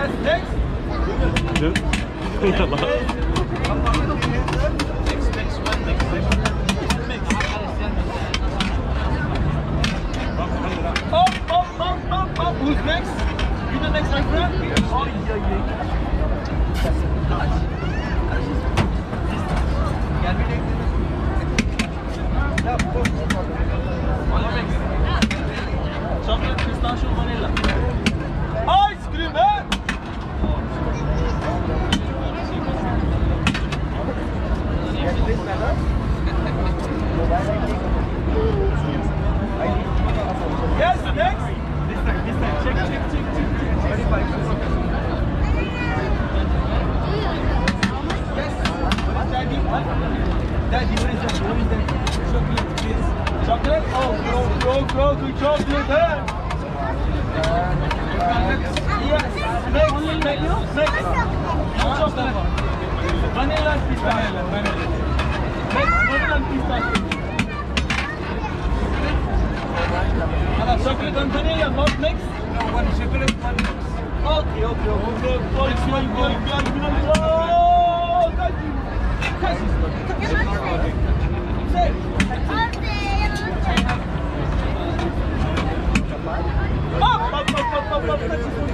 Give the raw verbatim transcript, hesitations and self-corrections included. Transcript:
Yes, next. Next, next one, next, next. Up, up, up, up, up. Who's next? You the next, my friend? Oh, yeah, yeah. Can we take this? Yeah, of course. Chocolate, pistachio, vanilla. Ice cream, man! Yes, next! This side, this side. Check, check, check, check, check. thirty-five. Yes. Daddy, Daddy, what is that? What is that? Chocolate, please. Chocolate? Oh, go, go, go to chocolate, eh? Yes. Next, next, next. No chocolate. Vanilla and pistachio. Vanilla. Next, vanilla and pistachio. Chocolate and vanilla, not next? No, one chocolate, one mix. Okay, okay, okay. Oh, it's my boy. Oh, thank you. Thank you. Say. Up, up, up, up, up, up.